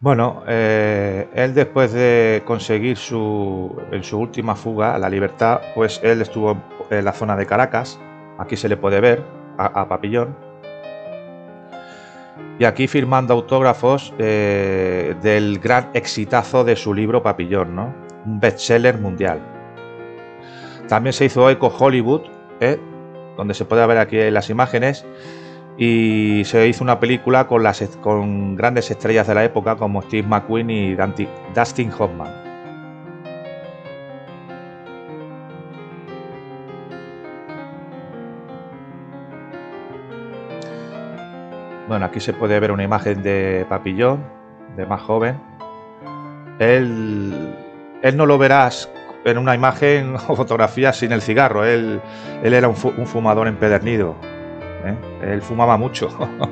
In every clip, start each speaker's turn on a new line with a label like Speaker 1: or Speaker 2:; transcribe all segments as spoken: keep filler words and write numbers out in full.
Speaker 1: Bueno, eh, él después de conseguir su, en su última fuga, la libertad, pues él estuvo en la zona de Caracas, aquí se le puede ver a, a Papillón, y aquí firmando autógrafos eh, del gran exitazo de su libro Papillón, ¿no? Un bestseller mundial. También se hizo eco Hollywood, ¿eh? Donde se puede ver aquí en las imágenes, y se hizo una película con, las, con grandes estrellas de la época como Steve McQueen y Dustin Hoffman. Bueno, aquí se puede ver una imagen de Papillón, de más joven. Él, él no lo verás en una imagen o fotografía sin el cigarro. Él, él era un, fu un fumador empedernido. ¿eh? Él fumaba mucho.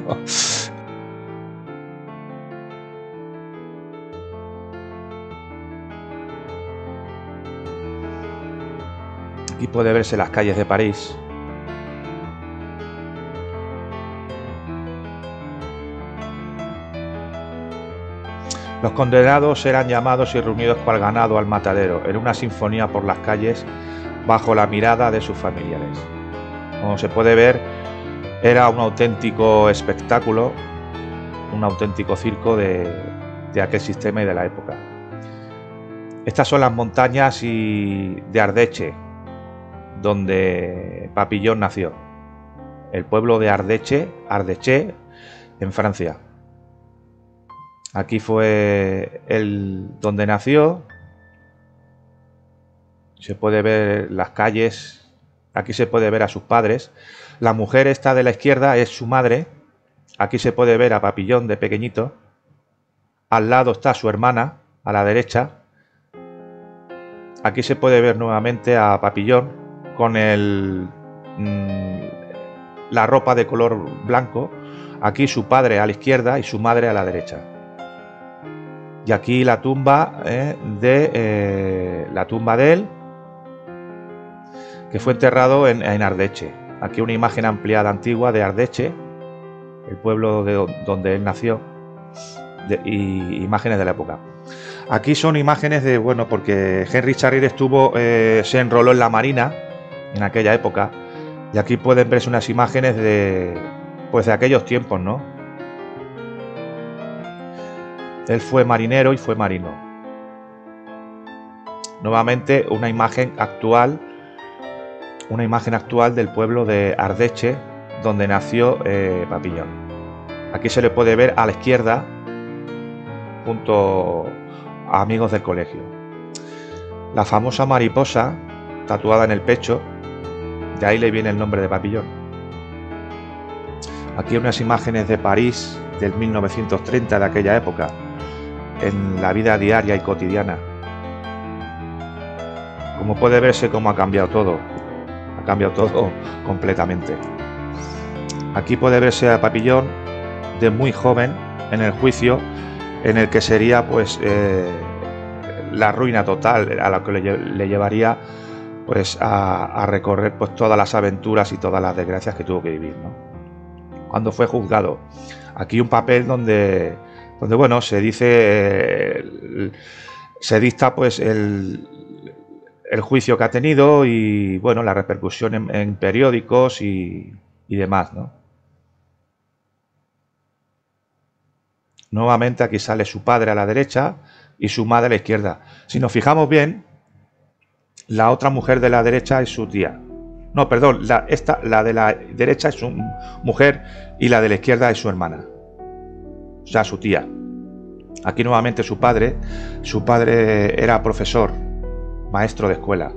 Speaker 1: Aquí puede verse las calles de París. Los condenados eran llamados y reunidos cual ganado al matadero, en una sinfonía por las calles, bajo la mirada de sus familiares. Como se puede ver, era un auténtico espectáculo, un auténtico circo de, de aquel sistema y de la época. Estas son las montañas y de Ardeche, donde Papillón nació. El pueblo de Ardeche, Ardeche, en Francia. Aquí fue el donde nació. Se puede ver las calles. Aquí se puede ver a sus padres. La mujer esta de la izquierda es su madre. Aquí se puede ver a Papillón de pequeñito. Al lado está su hermana, a la derecha. Aquí se puede ver nuevamente a Papillón con el, mmm, la ropa de color blanco. Aquí su padre a la izquierda y su madre a la derecha. Y aquí la tumba eh, de eh, la tumba de él, que fue enterrado en, en Ardeche. Aquí una imagen ampliada antigua de Ardeche, el pueblo de donde él nació, de, y imágenes de la época. Aquí son imágenes de, bueno, porque Henry Charrier estuvo, eh, se enroló en la marina en aquella época, y aquí pueden verse unas imágenes de, pues de aquellos tiempos, ¿no? Él fue marinero y fue marino. Nuevamente una imagen actual, una imagen actual del pueblo de Ardeche, donde nació eh, Papillón. Aquí se le puede ver a la izquierda, junto a amigos del colegio. La famosa mariposa tatuada en el pecho, de ahí le viene el nombre de Papillón. Aquí unas imágenes de París del mil novecientos treinta, de aquella época, en la vida diaria y cotidiana. Como puede verse cómo ha cambiado todo, ha cambiado todo completamente. Aquí puede verse a Papillón de muy joven en el juicio, en el que sería pues eh, la ruina total, a la que le, le llevaría pues a, a recorrer pues todas las aventuras y todas las desgracias que tuvo que vivir, ¿no? Cuando fue juzgado. Aquí un papel donde donde bueno, se dice, eh, se dicta pues el, el juicio que ha tenido y bueno, la repercusión en, en periódicos y, y demás, ¿no? Nuevamente aquí sale su padre a la derecha y su madre a la izquierda. Si nos fijamos bien, la otra mujer de la derecha es su tía. No, perdón, la, esta, la de la derecha es su mujer y la de la izquierda es su hermana. O sea, su tía. Aquí nuevamente su padre. Su padre era profesor, maestro de escuela.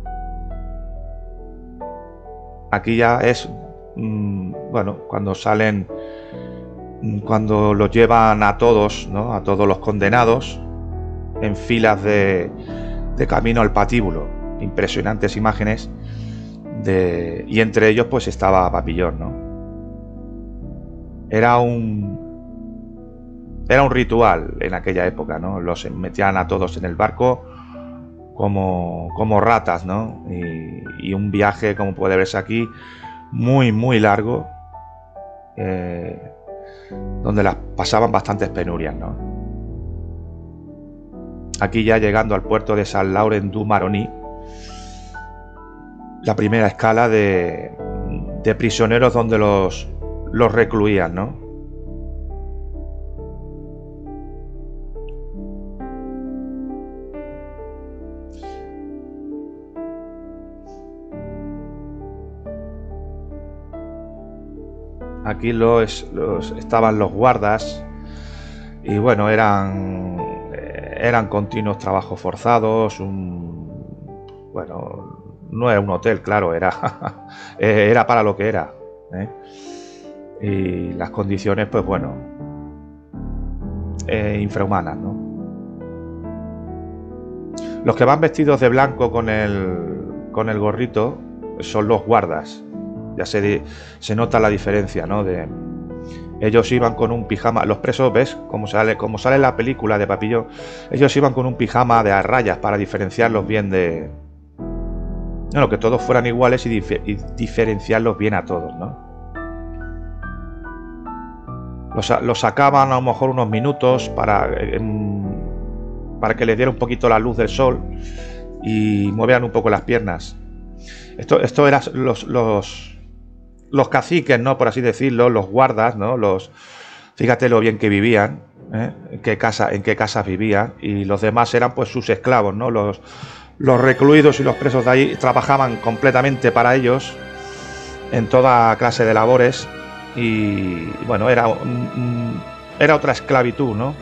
Speaker 1: Aquí ya es, mmm, bueno, cuando salen, cuando los llevan a todos, ¿no? A todos los condenados en filas de, de camino al patíbulo. Impresionantes imágenes de, y entre ellos pues estaba Papillón, ¿no? Era un Era un ritual en aquella época, ¿no? Los metían a todos en el barco como, como ratas, ¿no? Y, y un viaje, como puede verse aquí, muy, muy largo, eh, donde las pasaban bastantes penurias, ¿no? Aquí ya llegando al puerto de San Laurent du Maroni, la primera escala de, de prisioneros donde los, los recluían, ¿no? Aquí los, los, estaban los guardas y bueno, eran, eran continuos trabajos forzados, un, bueno, no era un hotel, claro, era, era para lo que era, ¿eh? Y las condiciones, pues bueno, eh, infrahumanas, ¿no? Los que van vestidos de blanco con el, con el gorrito son los guardas. Ya se, se nota la diferencia, ¿no? De, ellos iban con un pijama, los presos, ¿ves? Como sale, como sale en la película de Papillón, ellos iban con un pijama de a rayas para diferenciarlos bien de... Bueno, que todos fueran iguales y, dif y diferenciarlos bien a todos, ¿no? Los, los sacaban a lo mejor unos minutos para, eh, para que les diera un poquito la luz del sol y movieran un poco las piernas. Esto, esto eran los... los los caciques, ¿no? Por así decirlo, los guardas, ¿no? Los, fíjate lo bien que vivían, ¿eh? en qué casa, en qué casas vivían, y los demás eran pues sus esclavos, ¿no? Los, los recluidos y los presos de ahí trabajaban completamente para ellos en toda clase de labores y bueno, era, era otra esclavitud, ¿no?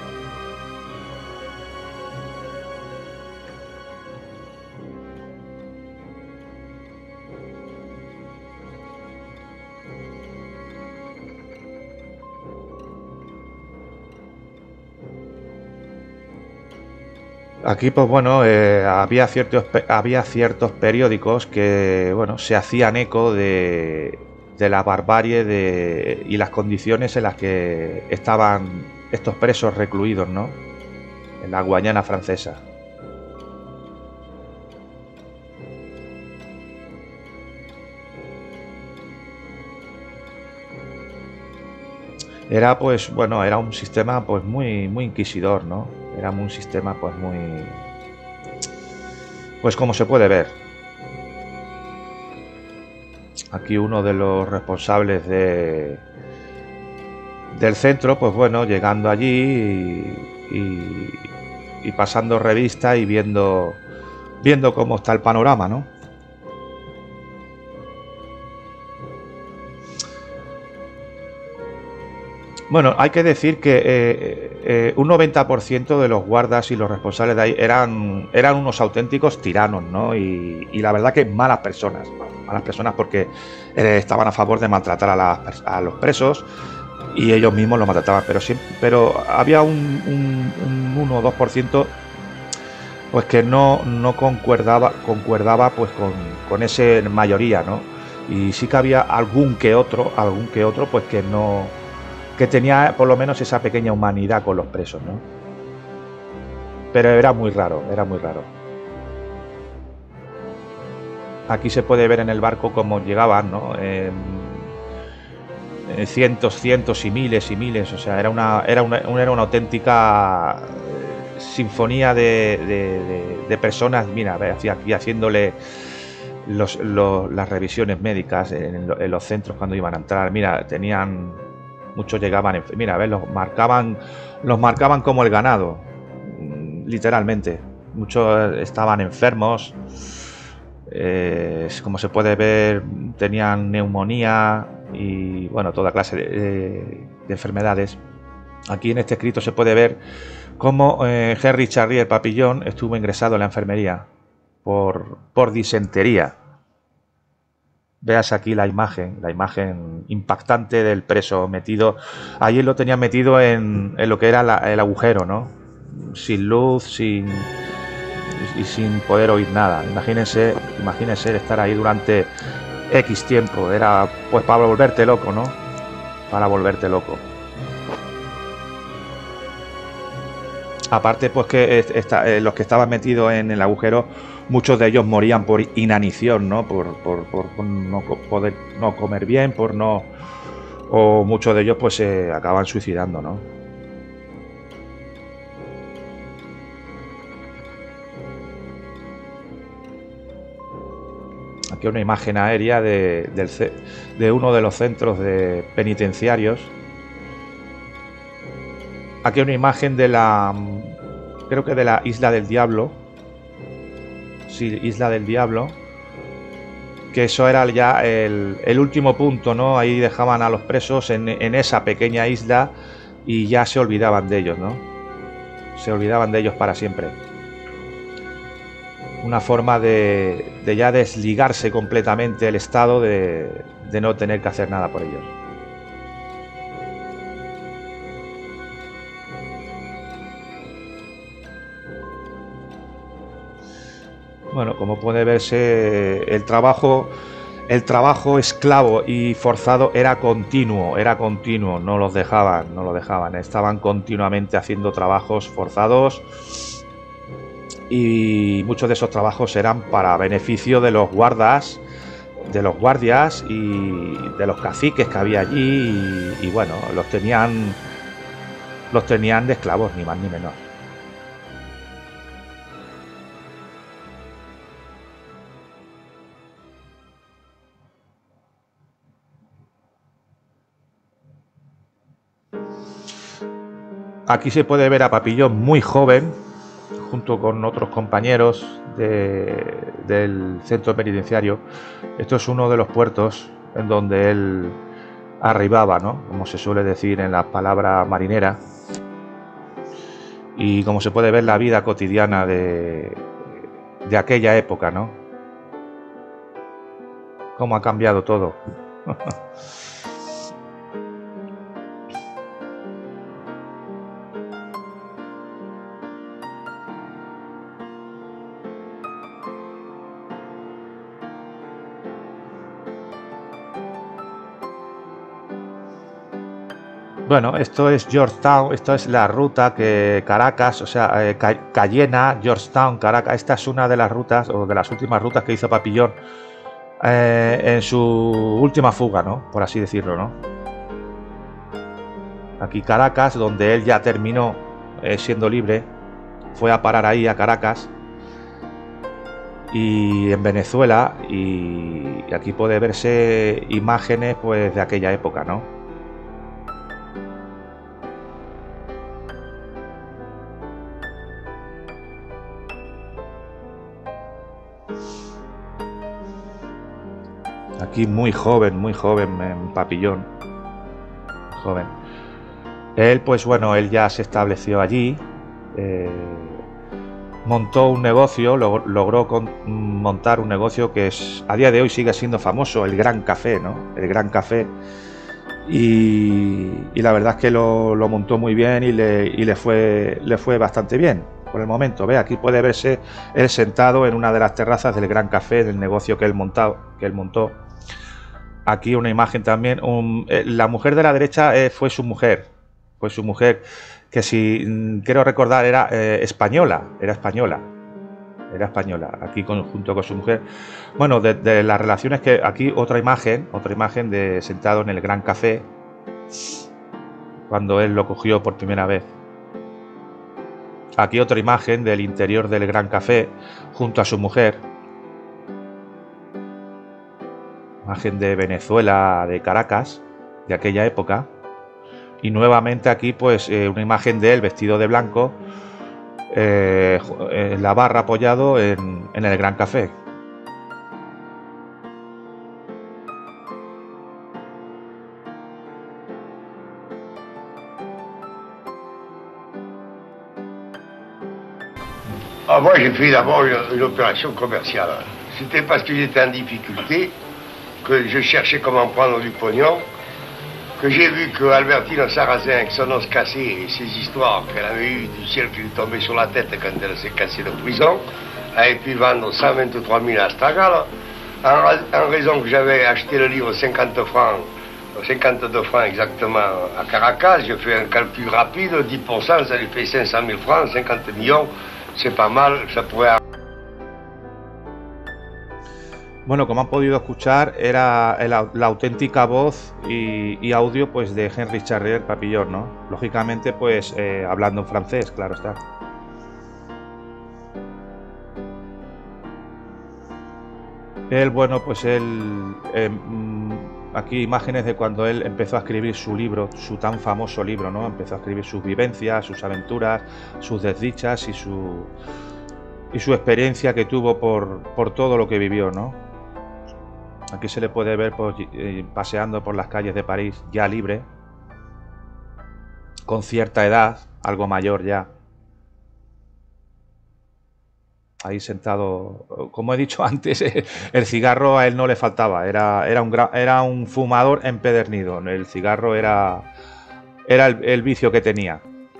Speaker 1: Aquí, pues bueno, eh, había ciertos había ciertos periódicos que, bueno, se hacían eco de, de la barbarie de, y las condiciones en las que estaban estos presos recluidos, ¿no? En la Guayana francesa. Era, pues, bueno, era un sistema, pues, muy, muy inquisidor, ¿no? Era un sistema, pues, muy... Pues como se puede ver. Aquí uno de los responsables de... del centro, pues bueno, llegando allí y, y, y pasando revista y viendo, viendo cómo está el panorama, ¿no? Bueno, hay que decir que eh, eh, un noventa por ciento de los guardas y los responsables de ahí eran, eran unos auténticos tiranos, ¿no? Y, y la verdad que malas personas, malas personas porque eh, estaban a favor de maltratar a, las, a los presos y ellos mismos los maltrataban, pero, sí, pero había un, un, un uno o dos por ciento pues que no, no concuerdaba, concuerdaba pues con, con esa mayoría, ¿no? Y sí que había algún que otro, algún que otro, pues que no... que tenía por lo menos esa pequeña humanidad con los presos, ¿no? Pero era muy raro, era muy raro. Aquí se puede ver en el barco cómo llegaban, ¿no? Eh, cientos, cientos y miles y miles, o sea, era una, era una, era una auténtica sinfonía de, de, de, de personas, mira, aquí haciéndole los, los, las revisiones médicas en, en los centros cuando iban a entrar, mira, tenían... Muchos llegaban, mira, a ver, los marcaban, los marcaban como el ganado, literalmente. Muchos estaban enfermos, eh, como se puede ver, tenían neumonía y, bueno, toda clase de, de, de enfermedades. Aquí en este escrito se puede ver cómo eh, Henri Charrier Papillon estuvo ingresado en la enfermería por, por disentería. Veas aquí la imagen, la imagen impactante del preso metido. Allí lo tenían metido en, en lo que era la, el agujero, ¿no? Sin luz, sin y sin poder oír nada. Imagínense, imagínense estar ahí durante X tiempo. Era pues para volverte loco, ¿no? Para volverte loco. Aparte, pues que esta, eh, los que estaban metidos en el agujero, muchos de ellos morían por inanición, ¿no? Por, por, por, por no poder no comer bien, por no... O muchos de ellos pues se acaban suicidando, ¿no? Aquí una imagen aérea de, del, de uno de los centros de penitenciarios. Aquí una imagen de la, creo que de la Isla del Diablo. Sí, Isla del Diablo. Que eso era ya el, el último punto, ¿no? Ahí dejaban a los presos en, en esa pequeña isla y ya se olvidaban de ellos, ¿no? Se olvidaban de ellos para siempre. Una forma de, de ya desligarse completamente el Estado, de, de no tener que hacer nada por ellos. Bueno, como puede verse, el trabajo, el trabajo esclavo y forzado era continuo, era continuo, no los dejaban, no lo dejaban, estaban continuamente haciendo trabajos forzados. Y muchos de esos trabajos eran para beneficio de los guardas, de los guardias y de los caciques que había allí, y, y bueno, los tenían, los tenían de esclavos, ni más ni menos. Aquí se puede ver a Papillón muy joven, junto con otros compañeros de, del centro penitenciario. Esto es uno de los puertos en donde él arribaba, ¿no? Como se suele decir en las palabras marineras. Y como se puede ver, la vida cotidiana de, de aquella época, ¿no? Cómo ha cambiado todo. Bueno, esto es Georgetown, esto es la ruta que Caracas, o sea, eh, Cayena, Georgetown, Caracas. Esta es una de las rutas, o de las últimas rutas que hizo Papillón eh, en su última fuga, ¿no? Por así decirlo, ¿no? Aquí Caracas, donde él ya terminó eh, siendo libre, fue a parar ahí a Caracas. Y en Venezuela, y, y aquí puede verse imágenes pues de aquella época, ¿no? Aquí muy joven, muy joven, en Papillón, joven. Él, pues bueno, él ya se estableció allí, eh, montó un negocio, log logró con, montar un negocio que es, a día de hoy sigue siendo famoso, el Gran Café, ¿no? El Gran Café. Y, y la verdad es que lo, lo montó muy bien y, le, y le, fue, le fue bastante bien por el momento. Ve, aquí puede verse él sentado en una de las terrazas del Gran Café, del negocio que él, montado, que él montó. Aquí una imagen también. Un, eh, la mujer de la derecha eh, fue su mujer. Fue su mujer, que si mm, quiero recordar era eh, española. Era española. Era española. Aquí con, junto con su mujer. Bueno, de, de las relaciones que... Aquí otra imagen. Otra imagen de sentado en el Gran Café. Cuando él lo cogió por primera vez. Aquí otra imagen del interior del Gran Café. Junto a su mujer. Imagen de Venezuela, de Caracas, de aquella época. Y nuevamente aquí pues eh, una imagen de él vestido de blanco, eh, en la barra apoyado en, en el Gran Café.
Speaker 2: Ah, moi j'ai fait d'abord une, une opération commerciale. C'était parce que j'étais en difficulté, que je cherchais comment prendre du pognon, que j'ai vu que Albertine Sarrazin, avec son os cassé et ses histoires qu'elle avait eu du ciel qui lui tombait sur la tête quand elle s'est cassée de prison, avait pu vendre cent vingt-trois mille à Astragal, en, en raison que j'avais acheté le livre cinquante francs, cinquante-deux francs exactement à Caracas, j'ai fait un calcul rapide, dix pour cent ça lui fait cinq cent mille francs, cinquante millions, c'est pas mal, ça pourrait...
Speaker 1: Bueno, como han podido escuchar, era la, la auténtica voz y, y audio pues de Henri Charrier Papillon, ¿no? Lógicamente, pues eh, hablando en francés, claro está. Él, bueno, pues él, eh, aquí imágenes de cuando él empezó a escribir su libro, su tan famoso libro, ¿no? Empezó a escribir sus vivencias, sus aventuras, sus desdichas y su, y su experiencia que tuvo por, por todo lo que vivió, ¿no? Aquí se le puede ver pues, paseando por las calles de París ya libre, con cierta edad, algo mayor ya. Ahí sentado, como he dicho antes, el cigarro a él no le faltaba, era, era, un, era un fumador empedernido, el cigarro era, era el, el vicio que tenía.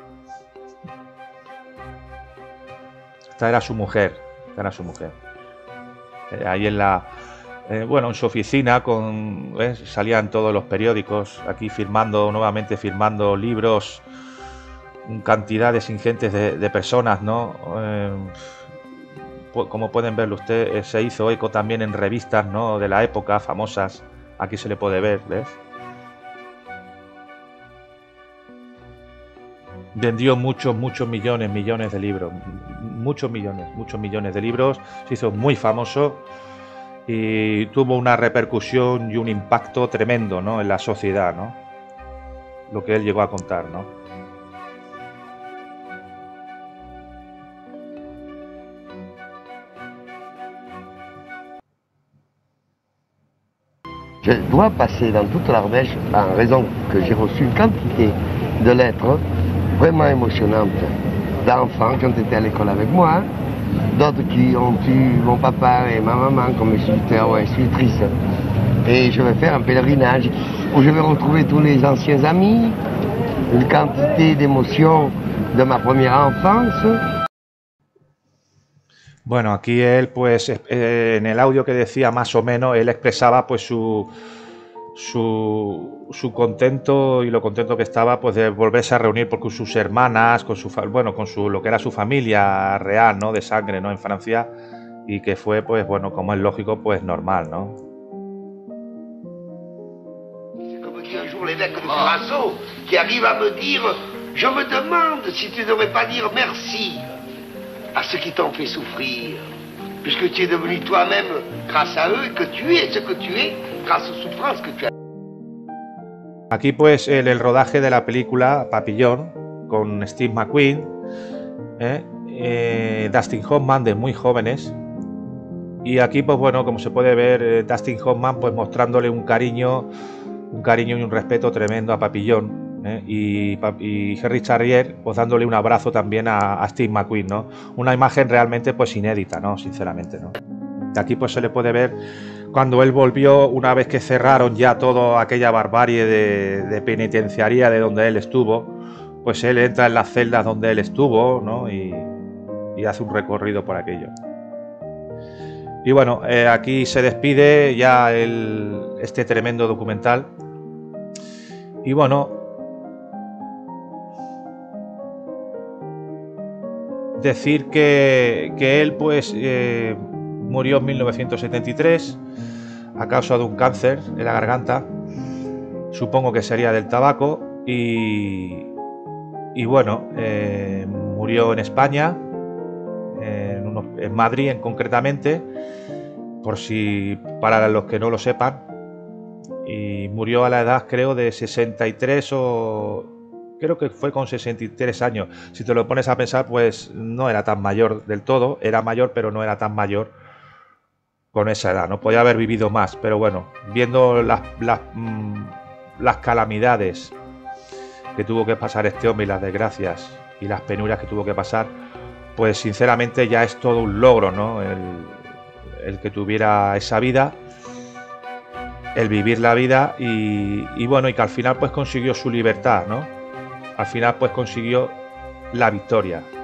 Speaker 1: Esta era su mujer, esta era su mujer. Eh, ahí en la, eh, bueno, en su oficina, con, ¿ves? Salían todos los periódicos, aquí firmando, nuevamente firmando libros, cantidades ingentes de, de personas, ¿no? Eh, Como pueden verlo ustedes, se hizo eco también en revistas, ¿no? De la época, famosas. Aquí se le puede ver, ¿ves? Vendió muchos, muchos millones, millones de libros. Muchos millones, muchos millones de libros. Se hizo muy famoso y tuvo una repercusión y un impacto tremendo, ¿no? En la sociedad, ¿no? Lo que él llegó a contar, ¿no?
Speaker 2: Je dois passer dans toute l'Ardèche en raison que j'ai reçu une quantité de lettres vraiment émotionnantes d'enfants qui ont été à l'école avec moi, hein, d'autres qui ont eu mon papa et ma maman comme instituteur ou institutrice. Et je vais faire un pèlerinage où je vais retrouver tous les anciens amis, une quantité d'émotions de ma première enfance.
Speaker 1: Bueno, aquí él, pues, eh, en el audio que decía más o menos, él expresaba, pues, su, su, su contento y lo contento que estaba, pues, de volverse a reunir con sus hermanas, con su, bueno, con su, lo que era su familia real, ¿no? De sangre, ¿no? En Francia, y que fue, pues, bueno, como es lógico, pues, normal, ¿no?
Speaker 2: Comme dit un jour l'évêque de Curaçao, qui arrive à me dire, je me demande si tu ne devrais pas dire merci à ceux qui t'ont fait souffrir, puisque tu es devenu toi-même grâce à eux, que tu es ce que tu es grâce aux souffrances que tu as.
Speaker 1: Aquí pues el, el rodaje de la película Papillon con Steve McQueen, ¿eh? Eh, Dustin Hoffman de muy jóvenes, y aquí pues bueno, como se puede ver, eh, Dustin Hoffman pues mostrándole un cariño, un cariño y un respeto tremendo a Papillon. ¿Eh? Y, y Henry Charrier pues dándole un abrazo también a, a Steve McQueen, ¿no? Una imagen realmente pues inédita, ¿no? Sinceramente, ¿no? De aquí pues se le puede ver cuando él volvió, una vez que cerraron ya toda aquella barbarie de, de penitenciaría de donde él estuvo, pues él entra en las celdas donde él estuvo, ¿no? Y, y hace un recorrido por aquello. Y bueno, eh, aquí se despide ya el, este tremendo documental. Y bueno, decir que, que él pues eh, murió en mil novecientos setenta y tres a causa de un cáncer en la garganta, supongo que sería del tabaco, y, y bueno, eh, murió en España, en, unos, en Madrid en concretamente, por si para los que no lo sepan, y murió a la edad creo de sesenta y tres o... Creo que fue con sesenta y tres años. Si te lo pones a pensar, pues no era tan mayor del todo. Era mayor, pero no era tan mayor con esa edad. No podía haber vivido más. Pero bueno, viendo las, las, mmm, las calamidades que tuvo que pasar este hombre y las desgracias y las penurias que tuvo que pasar, pues sinceramente ya es todo un logro, ¿no? El, el que tuviera esa vida, el vivir la vida y, y bueno, y que al final pues consiguió su libertad, ¿no? Al final pues consiguió la victoria.